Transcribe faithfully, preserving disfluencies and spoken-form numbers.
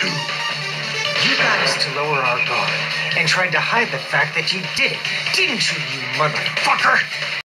too. You got us to lower our guard and tried to hide the fact that you did it, didn't you, you motherfucker?